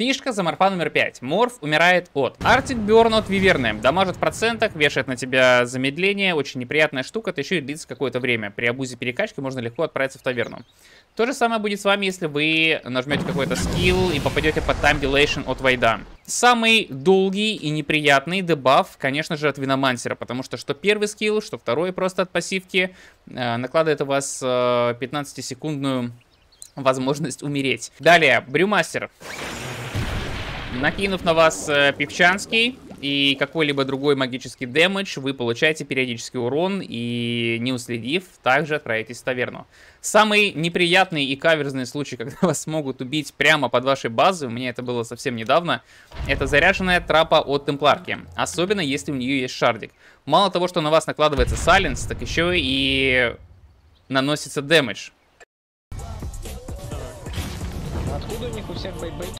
Фишка за морфа номер 5. Морф умирает от Arctic Burn от Виверны. Дамажит в процентах, вешает на тебя замедление. Очень неприятная штука, это еще и длится какое-то время. При абузе перекачки можно легко отправиться в таверну. То же самое будет с вами, если вы нажмете какой-то скилл и попадете под Time Dilation от Вайда. Самый долгий и неприятный дебаф, конечно же, от Виномансера, потому что первый скилл, что второй просто от пассивки накладывает у вас 15-секундную возможность умереть. Далее, Брюмастер. Накинув на вас Певчанский и какой-либо другой магический дэмэдж, вы получаете периодический урон и, не уследив, также отправитесь в таверну. Самый неприятный и каверзный случай, когда вас могут убить прямо под вашей базой, у меня это было совсем недавно, это заряженная трапа от Темпларки, особенно если у нее есть шардик. Мало того, что на вас накладывается сайленс, так еще и наносится дэмэдж. Откуда у них у всех бейбейки?